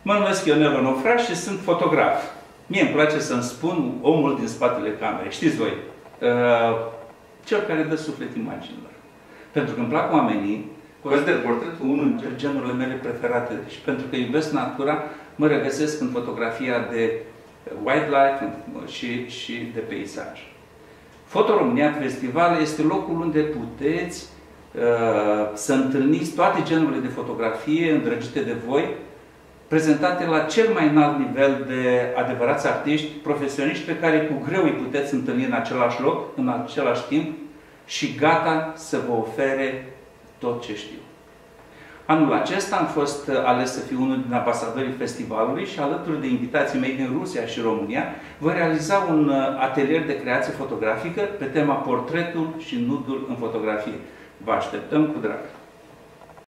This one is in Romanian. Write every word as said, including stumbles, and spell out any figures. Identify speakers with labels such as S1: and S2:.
S1: Mă numesc Ionel Onofra și sunt fotograf. Mie îmi place să-mi spun omul din spatele camerei. Știți voi, cel care dă suflet imaginilor. Pentru că îmi plac oamenii,
S2: consider portretul
S1: unul dintre genurile mele preferate. Și pentru că iubesc natura, mă regăsesc în fotografia de wildlife și, și de peisaj. Foto România Festival este locul unde puteți uh, să întâlniți toate genurile de fotografie îndrăgite de voi, prezentate la cel mai înalt nivel de adevărați artiști, profesioniști pe care cu greu îi puteți întâlni în același loc, în același timp și gata să vă ofere tot ce știu. Anul acesta am fost ales să fiu unul din ambasadorii festivalului și alături de invitații mei din Rusia și România voi realiza un atelier de creație fotografică pe tema portretul și nudul în fotografie. Vă așteptăm cu drag!